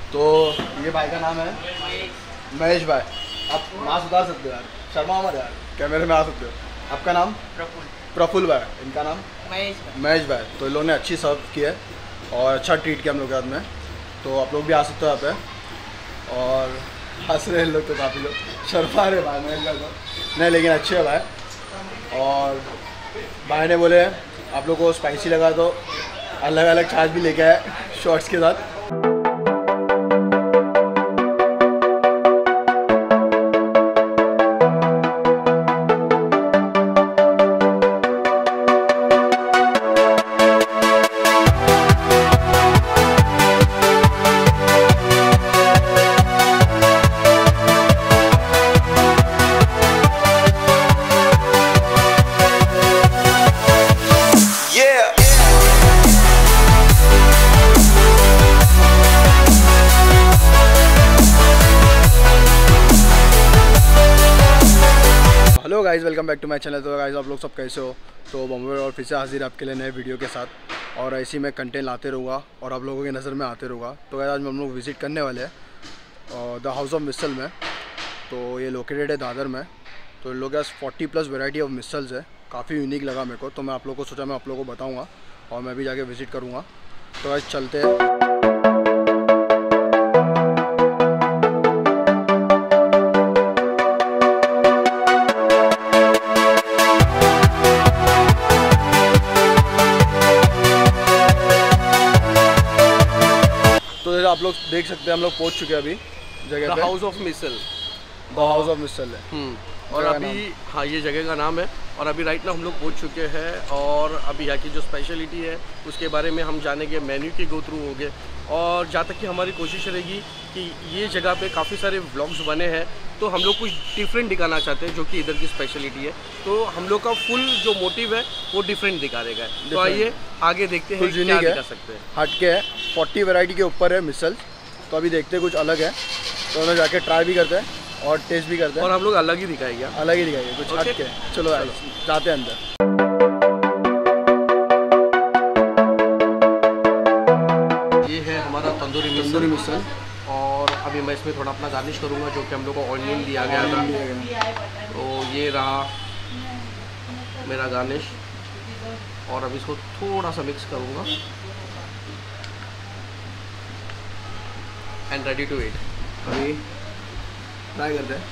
तो ये भाई का नाम है महेश भाई। आप मास्क उतार सकते हो यार, शर्मा मत यार, कैमरे में आ सकते हो। आपका नाम? प्रफुल्ल भाई। इनका नाम? महेश भाई। तो इन लोगों ने अच्छी सर्व की है और अच्छा ट्रीट किया हम लोग के साथ में। तो आप लोग भी आ सकते हो यहाँ पे। और हंस रहे लोग तो काफ़ी लोग, शर्मा रहे भाई महेश भाई को नहीं, लेकिन अच्छे है भाई। और भाई ने बोले आप लोग को स्पाइसी लगा तो अलग अलग चार्ज भी लेके आए शॉर्ट्स के साथ। Hello guys, welcome back to my channel. तो गाइस आप लोग सब कैसे हो? तो बॉम्बे और फिर से हाजिर आपके लिए नए वीडियो के साथ। और ऐसे ही मैं कंटेंट लाते रहूँगा और आप लोगों की नज़र में आते रहूँगा। तो गाइस आज हम लोग विज़िट करने वाले हैं द हाउस ऑफ मिसल में। तो ये लोकेटेड है दादर में। तो इन लोग के पास 40+ वैरायटी ऑफ मिसल्स है। काफ़ी यूनिक लगा मेरे को, तो मैं आप लोगों को सोचा मैं आप लोगों को बताऊँगा और मैं भी जाके विज़िट करूँगा। तो गाइस चलते हैं। तो आप लोग देख सकते हैं हम लोग पहुंच चुके हैं अभी जगह पे। House of misal, the house of misal है। और अभी हाँ ये जगह का नाम है। और अभी राइट ना हम लोग पहुंच चुके हैं और अभी यहाँ की जो स्पेशलिटी है उसके बारे में हम जानेंगे, मेन्यू के गो थ्रू होंगे। और जहाँ तक कि हमारी कोशिश रहेगी कि ये जगह पे काफ़ी सारे व्लॉग्स बने हैं, तो हम लोग कुछ डिफरेंट दिखाना चाहते हैं जो कि इधर की स्पेशलिटी है। तो हम लोग का फुल जो मोटिव है वो डिफरेंट दिखा रहेगा। तो आइए आगे देखते हैं क्या दिखा सकते हैं। हटके है, 40 वैरायटी के ऊपर है मिसल। तो अभी देखते हैं कुछ अलग है, तो उन्हें जाके ट्राई भी करते हैं और टेस्ट भी करते हैं। और हम लोग अलग ही दिखाएंगे, कुछ हटके। चलो जाते हैं अंदर। ये है हमारा तंदूरी मिसल। और अभी मैं इसमें थोड़ा अपना गार्निश करूँगा, जो कि हम लोग को ऑनियन दिया गया था। तो ये रहा मेरा गार्निश। और अभी इसको थोड़ा सा मिक्स करूँगा एंड रेडी टू ईट। अभी ट्राई करते हैं।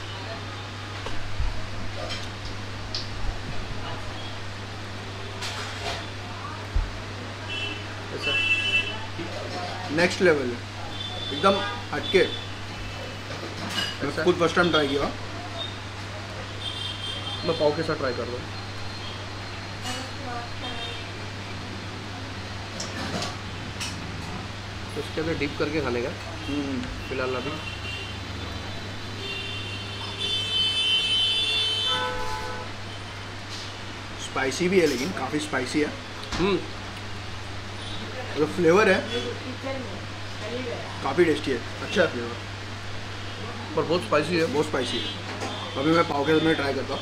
नेक्स्ट लेवल है, एकदम हटके। मैं खुद फर्स्ट टाइम ट्राई किया। मैं पाव के साथ ट्राई कर रहा हूँ। तो इसके अंदर डिप करके खाने का फिलहाल अभी। स्पाइसी भी है, लेकिन काफ़ी स्पाइसी है। जो फ्लेवर है काफ़ी टेस्टी है, अच्छा है फ्लेवर, पर बहुत स्पाइसी है। बहुत स्पाइसी है। अभी मैं पाव के साथ में ट्राई करता हूँ।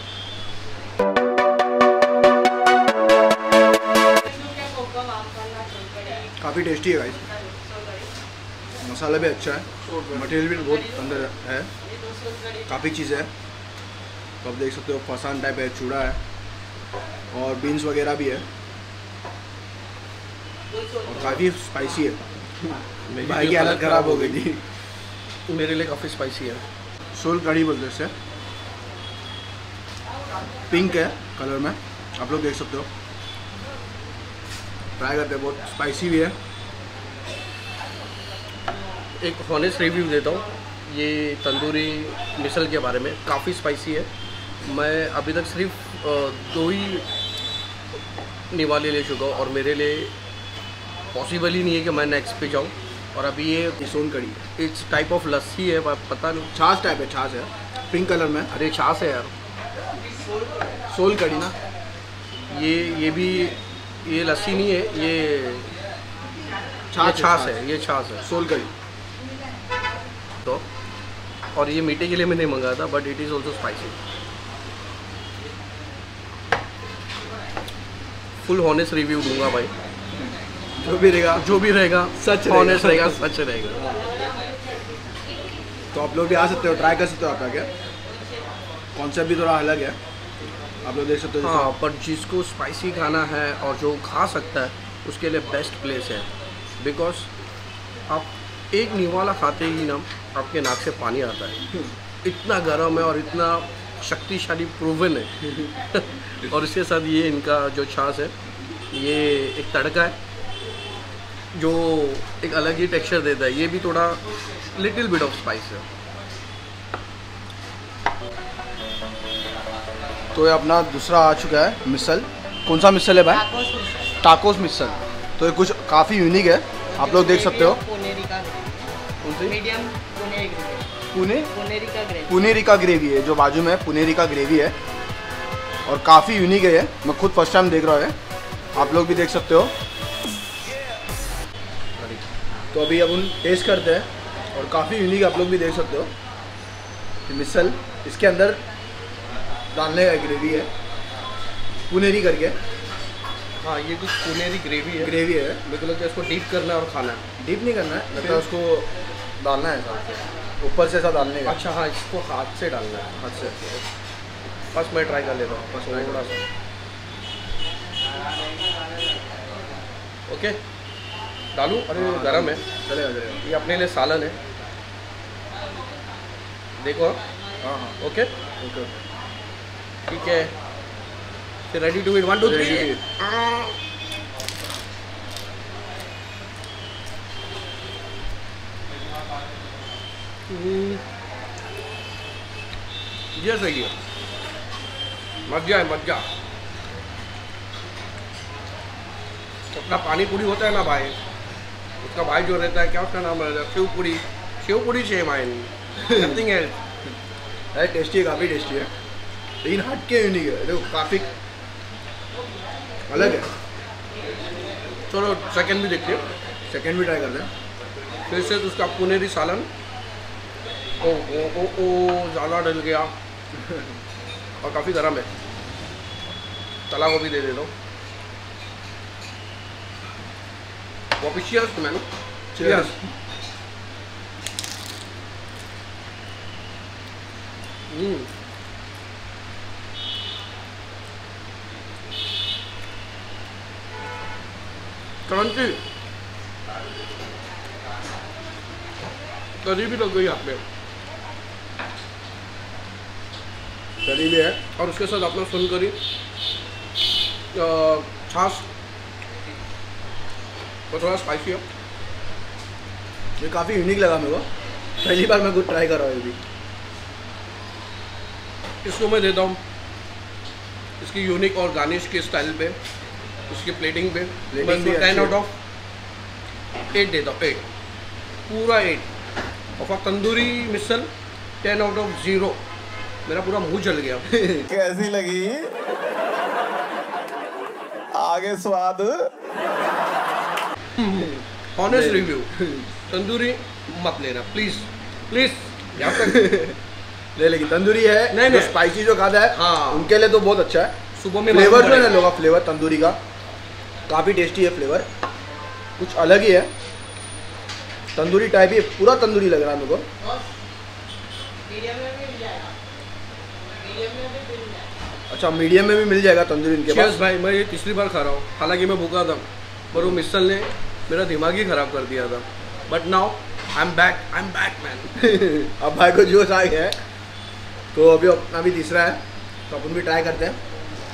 काफ़ी टेस्टी है गाइस, मसाला भी अच्छा है, मटेरियल भी बहुत अंदर है, काफ़ी चीज़ें है। तो आप देख सकते हो फसान टाइप है, चूड़ा है और बीन्स वगैरह भी है और काफ़ी स्पाइसी है। भाई की हालत ख़राब हो गई थी। मेरे लिए काफ़ी स्पाइसी है। सोल कढ़ी बोलते हैं इसे। पिंक है कलर में, आप लोग देख सकते हो। ट्राई करते हैं, बहुत स्पाइसी भी है। एक हॉनेस्ट रिव्यू देता हूँ ये तंदूरी मिसल के बारे में। काफ़ी स्पाइसी है। मैं अभी तक सिर्फ 2 ही निवाले ले चुका हूँ और मेरे लिए पॉसिबल ही नहीं है कि मैं नेक्स्ट पे जाऊँ। और अभी ये सोन कढ़ी है, इट्स टाइप ऑफ लस्सी है, पता नहीं, छाछ टाइप है, छाछ है पिंक कलर में। अरे छाछ है यार, सोल कढ़ी ना। ये भी, ये लस्सी नहीं है, ये छाछ है, ये छाछ है, सोल कढ़ी। तो और ये मीठे के लिए मैंने मंगाया था, but it is also spicy. Full honest review दूंगा भाई, जो भी रहेगा सच हॉनेस्ट रहेगा, सच रहेगा। तो आप लोग भी आ सकते हो, ट्राई कर सकते हो आप आके। कॉन्सेप्ट भी थोड़ा अलग है, आप लोग देख सकते हो। हाँ, पर जिसको स्पाइसी खाना है और जो खा सकता है उसके लिए बेस्ट प्लेस है। बिकॉज आप एक निवाला खाते ही ना आपके नाक से पानी आता है, इतना गर्म है और इतना शक्तिशाली प्रूवन है। और इसके साथ ये इनका जो छाछ है, ये एक तड़का है जो एक अलग ही टेक्सचर देता है। ये भी थोड़ा लिटिल बिट ऑफ स्पाइस है। तो ये अपना दूसरा आ चुका है मिसल। कौन सा मिसल है भाई? टाकोस मिसल। तो ये कुछ काफ़ी यूनिक है, आप लोग देख सकते हो। पुनेरी का ग्रेवी है, जो बाजू में है पुनेरी का ग्रेवी है और काफ़ी यूनिक है ये। मैं खुद फर्स्ट टाइम देख रहा हूँ, आप लोग भी देख सकते हो। तो अभी अब उन टेस्ट करते हैं और काफ़ी यूनिक आप लोग भी देख सकते हो। मिसल इसके अंदर डालने का ग्रेवी है, पुनेरी करके। हाँ, ये कुछ पुनेरी ग्रेवी है। मेरे को लगता है इसको डीप करना है और खाना है। डीप नहीं करना है, लगता है उसको डालना है ऐसा ऊपर से ऐसा डालने का। अच्छा हाँ, इसको हाथ से डालना है। हाथ से। बस मैं ट्राई कर लेता हूँ, बस थोड़ा सा। ओके, डालूँ? अरे गरम है। चलेगा। ये अपने लिए सालन है, देखो। हाँ। ओके ठीक है, फिर रेडी टू ईट। 1 2 3। ये सही है, मजा है मजा। अपना पानी पूरी होता है ना भाई, उसका भाई जो रहता है, क्या उसका नाम रहता है? Shivpuri same I, nothing else. है टेस्टी है, काफ़ी टेस्टी है, लेकिन हट के यूनिक है। देखो काफ़ी अलग है। चलो सेकंड भी देखते हैं। सेकंड भी ट्राई करते हैं। फिर से उसका पुनेरी सालन। ओ ओ ओ ओ ज़्यादा डल गया और काफ़ी गर्म है। तला को भी दे दो। वापिस चीयर्स मैन। चीयर्स। क्रंची, करी भी लग गई आप में, करी भी है। और उसके साथ अपना सुन करी छाछ और थोड़ा स्पाइसी है। ये काफ़ी यूनिक लगा मेरे को, पहली बार मैं कुछ ट्राई कर रहा हूँ। ये भी इसको मैं देता हूँ इसकी यूनिक और गार्निश के स्टाइल पे, उसकी प्लेटिंग पे 10 आउट ऑफ 8 देता हूँ। 8 पूरा 8। और तंदूरी मिसल 10 आउट ऑफ 0। मेरा पूरा मुंह जल गया। कैसी लगी? आगे स्वाद। ऑनेस्ट रिव्यू, तंदूरी मत लेना प्लीज प्लीज। यहाँ तक ले, लेकिन तंदूरी है नहीं, जो स्पाइसी जो खाता है, हाँ, उनके लिए तो बहुत अच्छा है। सुबह में फ्लेवर जो है लोग, फ्लेवर तंदूरी का काफ़ी टेस्टी है। फ्लेवर कुछ अलग ही है, तंदूरी टाइप ही, पूरा तंदूरी लग रहा है मेरे को। अच्छा, मीडियम में भी मिल जाएगा तंदूरी इनके पास। भाई, मैं ये तीसरी बार खा रहा हूँ, हालांकि मैं भूखा था, पर वो मिसल ने मेरा दिमाग ही ख़राब कर दिया था। But now I am back man. अब भाई को जोश आ गया है, तो अभी अपना भी तीसरा है, तो अपन भी ट्राई करते हैं।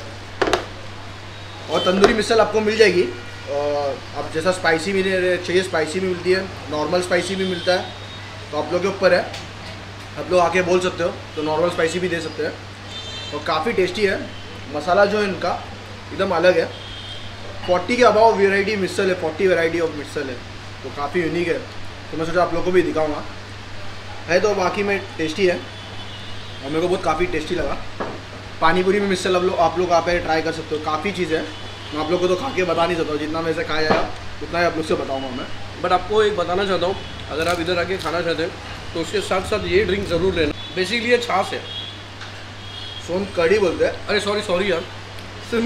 और तंदूरी मिसल आपको मिल जाएगी, और आप जैसा स्पाइसी भी चाहिए स्पाइसी भी मिलती है, नॉर्मल स्पाइसी भी मिलता है। तो आप लोग के ऊपर है, आप लोग आके बोल सकते हो, तो नॉर्मल स्पाइसी भी दे सकते हैं। और काफ़ी टेस्टी है। मसाला जो है इनका एकदम अलग है। 40 के अबाव वेराइटी मिसल है, 40 वेराइटी ऑफ मिसल है, तो काफ़ी यूनिक है। तो मैं सोचा आप लोग को भी दिखाऊंगा। है तो बाकी में टेस्टी है, और मेरे को बहुत काफ़ी टेस्टी लगा। पानी पूरी में मिसल आप लोग आप ट्राई कर सकते हो, काफ़ी चीज़ है। मैं आप लोग को तो खा के बता नहीं सकता हूँ, जितना मैं से खाया जाएगा उतना ही आप लोग से बताऊँगा मैं। बट आपको एक बताना चाहता हूँ, अगर आप इधर आके खाना चाहते हैं तो उसके साथ साथ ये ड्रिंक ज़रूर लेना। बेसिकली ये छाछ है, सोन कड़ी बोलते हैं। अरे सॉरी यार, सुन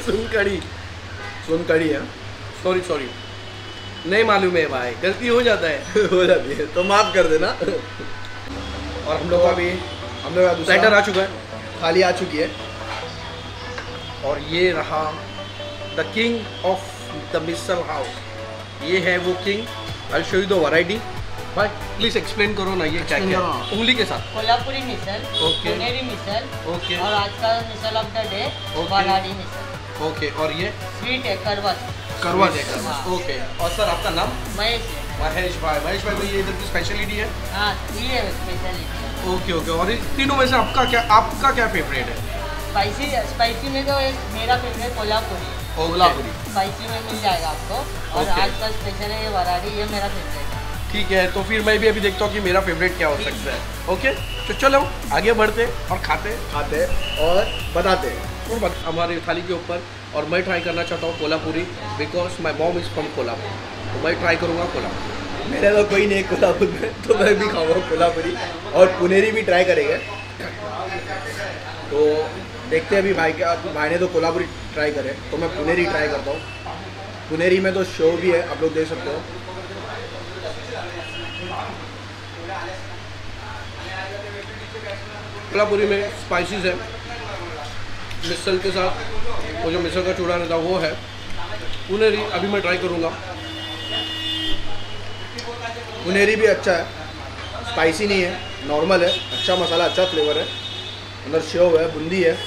कड़ी है। सॉरी, नहीं मालूम है भाई, गलती हो जाता है। हो जाती है तो माफ़ कर देना। और हम लोग का भी प्लेटर आ चुका है, थाली आ चुकी है। और ये रहा the king of the misal house, ये है वो king. I show you the variety. भाई प्लीज एक्सप्लेन करो ना ये क्या क्या है उंगली के साथ। कोल्हापुरी मिसल, ओके, पुनेरी मिसल, ओके, और आज का misal of the day Varadi misal. Okay, और ये स्वीट है करवस। करवा दे। हाँ। ओके, और सर आपका नाम? महेश। महेश भाई। महेश भाई, तो ये इधर की स्पेशलिटी है? हाँ, ये स्पेशलिटी। ओके ओके, और इन तीनों में से आपका क्या फेवरेट है? स्पाइसी में तो एक मेरा फेवरेट कोल्हापुरी। कोल्हापुरी स्पाइसी में मिल जाएगा आपको, और Okay. आज का स्पेशल है ये वराड़ी, ये मेरा फेवरेट है। ठीक है, तो फिर मैं भी अभी देखता हूँ कि मेरा फेवरेट क्या हो सकता है। ओके, तो चलो आगे बढ़ते और खाते और बताते हमारी थाली के ऊपर। और मैं ट्राई करना चाहता हूँ Kolhapuri, because my mom is from Kolhapur, तो मैं ट्राई करूँगा कोल्हापुरी। मेरे तो कोई नहीं कोल्हापुर में, तो मैं भी खाऊंगा कोल्हापुरी, और पुनेरी भी ट्राई करेंगे। तो देखते हैं अभी भाई ने तो कोल्हापुरी ट्राई करे, तो मैं पुनेरी ट्राई करता हूँ। पुनेरी में तो शो भी है, आप लोग देख सकते हो। कोल्हापुरी में स्पाइसेस है, मिसल के साथ वो जो मिसल का चूड़ा रहता है वो है। पुनेरी अभी मैं ट्राई करूँगा। पुनेरी भी अच्छा है, स्पाइसी नहीं है, नॉर्मल है, अच्छा मसाला, अच्छा फ्लेवर है, अंदर शेव है, बूंदी है,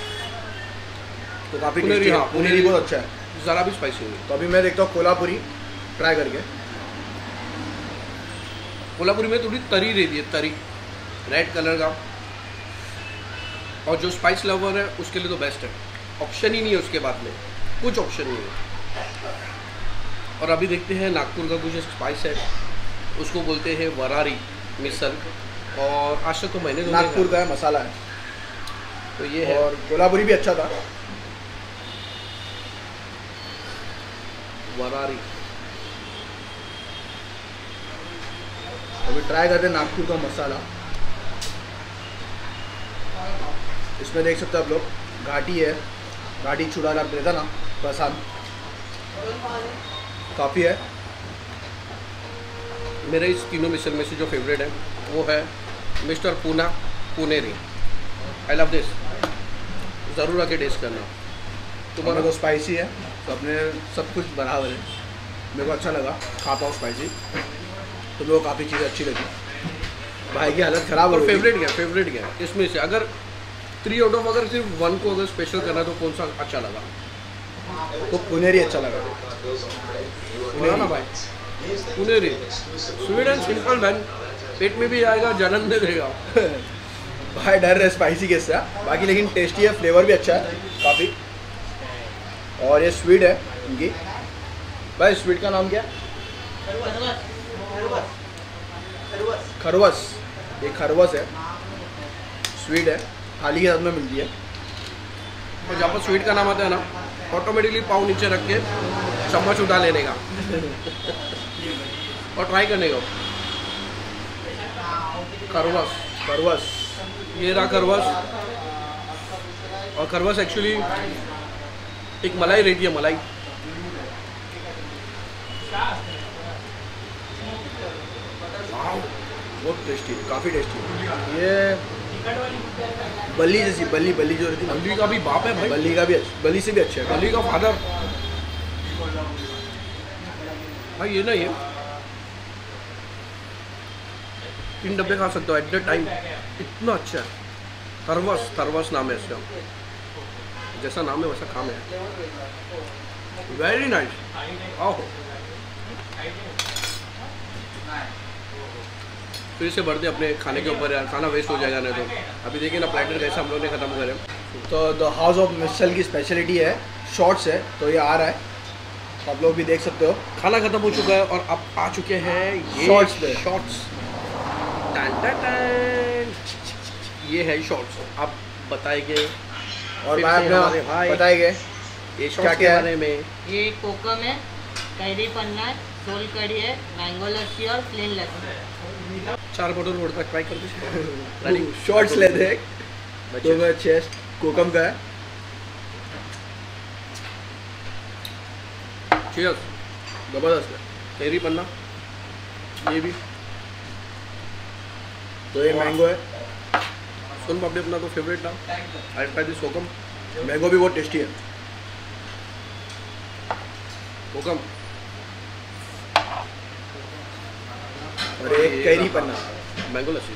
तो काफ़ी पुनेरी, टेस्टी है। हाँ, पुनेरी बहुत अच्छा है। ज़रा भी स्पाइसी नहीं। तो अभी मैं देखता हूँ कोल्हापुरी ट्राई करके। कोल्हापुरी में थोड़ी तरी रहती है, तरी रेड कलर का, और जो स्पाइस लवर है उसके लिए तो बेस्ट है, ऑप्शन ही नहीं है उसके बाद में, कुछ ऑप्शन नहीं है। और अभी देखते हैं नागपुर का कुछ स्पाइस है, उसको बोलते हैं वरारी मिसल, और आज तक तो मैंने नागपुर का है, मसाला है, तो ये है। और कोल्हापुरी भी अच्छा था। वरारी अभी ट्राई करते हैं नागपुर का मसाला। इसमें देख सकते हो आप लोग, घाटी है, घाटी चूड़ा रहता ना प्रसाद, काफ़ी है। मेरे इस तीनों मिसल में से जो फेवरेट है वो है mister Poona Puneri. I love this, ज़रूर आके टेस्ट करना। तुम्हारा तो स्पाइसी है, तो अपने सब कुछ बराबर है। मेरे को अच्छा लगा, खाता हूँ स्पाइसी, तो मेरे को काफ़ी चीज़ें अच्छी लगी। भाई की हालत ख़राब हो और गई। फेवरेट क्या इसमें से अगर 3 आउट ऑफ अगर सिर्फ 1 को अगर स्पेशल करना तो कौन सा अच्छा लगा? तो पुनेरी अच्छा लगा। पुनेरी ना भाई, Puneri sweet and simple man, पेट में भी आएगा, जलन दे देगा। भाई डर रहे स्पाइसी के साथ, बाकी लेकिन टेस्टी है, फ्लेवर भी अच्छा है काफ़ी। और ये स्वीट है इनकी। भाई स्वीट का नाम क्या? खरवस। ये खरवस है, स्वीट है, थाली के साथ में मिलती है। और जहाँ पर स्वीट का नाम आता है ना, ऑटोमेटिकली पाव नीचे रख के चम्मच उठा लेने का और ट्राई करने का। खरवस, खरवस, ये रहा खरवस। और खरवस एक्चुअली एक मलाई रहती है, मलाई। बहुत टेस्टी है, काफ़ी टेस्टी है। ये बल्ली जैसी, बल्ली जो रहती है ना, बल्ली का भी बाप है भाई, बल्ली का भी बल्ली से भी अच्छा है। बल्ली का फादर भाई। ये ना, ये 3 डब्बे खा सकते हो एट द टाइम, इतना अच्छा है। खरवस नाम है इसका, जैसा नाम है वैसा काम है। Very nice. आओ फिर से बढ़ते अपने खाने के ऊपर यार, खाना वेस्ट हो जाएगा नहीं तो। अभी देखिए ना प्लेटर कैसे हम लोग ने ख़त्म करे। तो द हाउस ऑफ मिसल की स्पेशलिटी है शॉर्ट्स है, तो ये आ रहा है, तो आप लोग भी देख सकते हो। खाना ख़त्म हो चुका है और अब आ चुके हैं ये शॉर्ट्स पे। शॉर्ट्स। ये है शॉर्ट्स। आप बताएंगे और भाई अपने बताएंगे ये शॉर्ट्स के बारे में। ये कोकम है, कैरी पन्ना है, सोल कड़ी है, मैंगो लस्सी और प्लेन लस्सी। 4 बोतल रोड तक ट्राई करते शॉर्ट्स लेते हैं, तो मैं चेस्ट कोकम का है। चीयर्स, जबरदस्त है। कैरी पन्ना, ये भी तो ये मैंगो है, सोन पापड़ी अपना तो फेवरेट था। I try this kokum. Mango भी बहुत टेस्टी है। कोकम और एक कैरी पन्ना, मैंगो लस्सी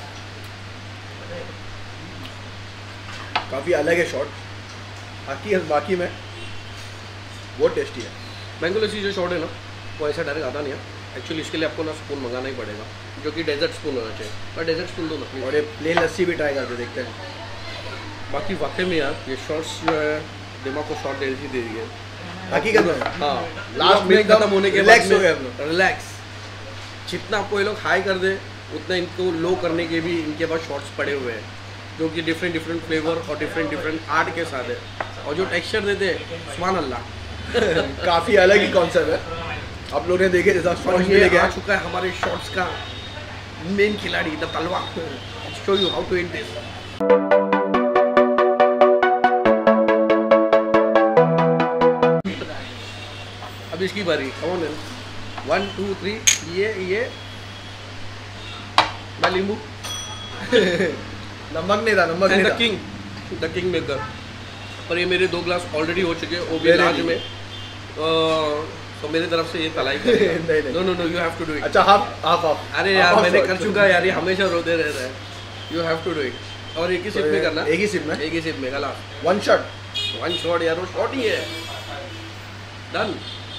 काफ़ी अलग है शॉट, बाकी में बहुत टेस्टी है। मैंगो लस्सी जो शॉट है ना वो ऐसा डायरेक्ट आता नहीं है। एक्चुअली इसके लिए आपको ना स्पून मंगाना ही पड़ेगा, जो कि डेजर्ट स्पून होना चाहिए। पर डेजर्ट स्पून दो ना प्लीज। और ये प्लेन लस्सी भी ट्राई करके देखते हैं। बाकी वाकई में यार ये शॉट्स जो है दिमाग को शॉट दे दी है। बाकी कर दो। हाँ लास्ट में खत्म होने के बाद रिलैक्स हो गए हम लोग। रिलैक्स। जितना आपको ये लोग हाई कर दे उतना इनको लो करने के भी इनके पास शॉट्स पड़े हुए हैं, जो कि डिफरेंट डिफरेंट फ्लेवर और डिफरेंट आर्ट के साथ है। और जो टेक्सचर देते हैं सुभान अल्लाह काफ़ी अलग ही कॉन्सेप्ट है। आप लोगों ने देखे जैसा और शॉर्ट्स भी ये लेके आ आए। चुका है हमारे शॉट्स का मेन खिलाड़ी द तलवा। Show you how to eat this. अब इसकी बारी। कम ऑन 1 2 3 ये मैं नींबू नमक नहीं था, नमक नहीं द था। King maker. पर ये मेरे 2 ग्लास ऑलरेडी हो चुके हैं, वो भी मेरे लार्ज लिए। में। तो मेरी तरफ से ये तलाई नहीं। No you have to do it. अच्छा हाफ। अरे यार मैंने कर चुका है यार, ये हमेशा रोते रह रहे हैं। You have to do it. और एक ही सिप में करना। एक ही सिप में, एक ही सिप में गला। One shot. वन शॉट यार, वो शॉट ही है। डन।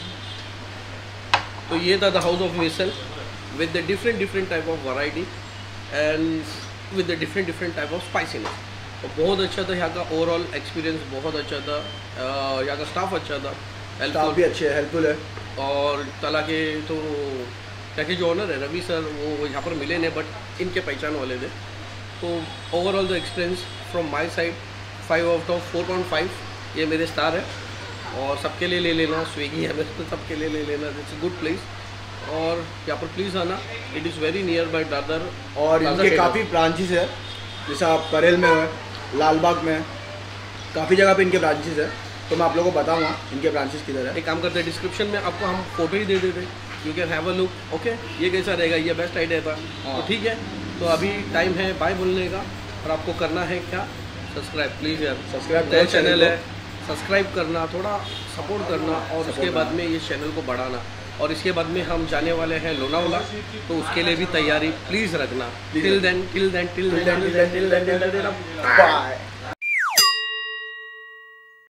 तो ये था the house of misal with the different type of variety and with the different type of spiciness. तो बहुत अच्छा था यहाँ का ओवरऑल एक्सपीरियंस, बहुत अच्छा था। यहाँ का स्टाफ अच्छा था, स्टाफ भी अच्छे है, हेल्पफुल है। और तला के तो यहाँ के जो ऑनर है रवि सर, वो यहाँ पर मिले नहीं बट इनके पहचान वाले थे। तो overall the experience from my side 5 out of 4.5 ये मेरे स्टार है। और सबके लिए ले लेना, स्विगी है मेरे को, सबके लिए ले लेना। इट्स अ गुड प्लेस और यहाँ पर प्लीज़ आना। It is very near by Dadar. और इनके काफ़ी ब्रांचेस है, जैसे आप करेल में है, लालबाग में है, काफ़ी जगह पे इनके ब्रांचेस है। तो मैं आप लोगों को बताऊंगा इनके ब्रांचेस किधर है। एक काम करते हैं, डिस्क्रिप्शन में आपको हम फोटो ही दे देते, you can have a look. Okay, ये कैसा रहेगा, ये बेस्ट आइडिया था। तो ठीक है, तो अभी टाइम है बाय बोलने का। और आपको करना है क्या, सब्सक्राइब प्लीज़ यार। सब्सक्राइब नया करो चैनल है, सब्सक्राइब करना, थोड़ा सपोर्ट करना और उसके बाद में ये चैनल को बढ़ाना। और इसके बाद में हम जाने वाले हैं लोनावाला, तो उसके लिए भी तैयारी प्लीज़ रखना। Till then bye.